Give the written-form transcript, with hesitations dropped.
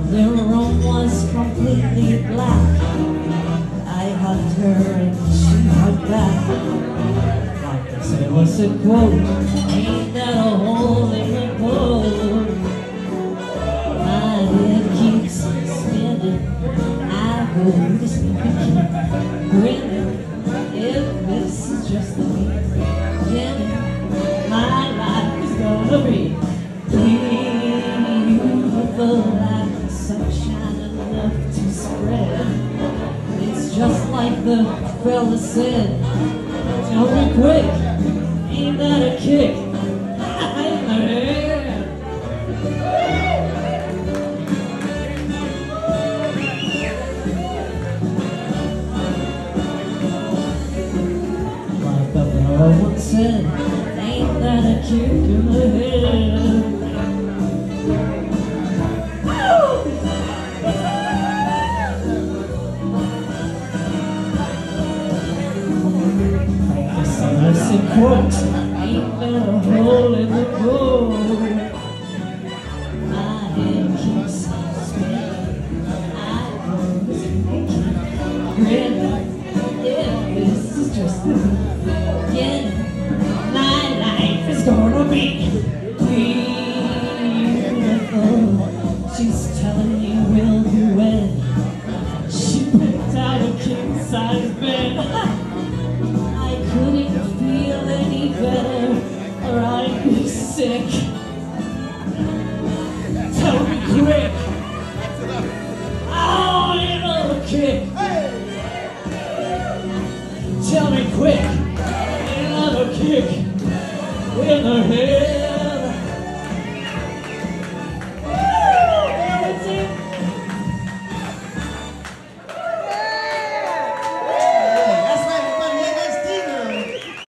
The room was completely black. I hugged her and she hugged back. Like I said, what's a quote? Ain't that a hole in the boat? My head keeps spinning. I go to sleep and keep grinning. If this is just the beginning, my life is gonna be beautiful, like the sunshine enough to spread. It's just like the fella said, tell me quick, ain't that a kick in the head? Like the fella once said, ain't that a kick in the head? Quote, ain't there a hole in the gold? My head keeps spinning. I keep grinning. If this is just the beginning, my life is gonna be beautiful. She's telling me we'll be wed. She picked out a king-size bed. I couldn't feel any better, or I'd be sick. Tell me quick, I want another kick. Tell me quick, another kick in the head.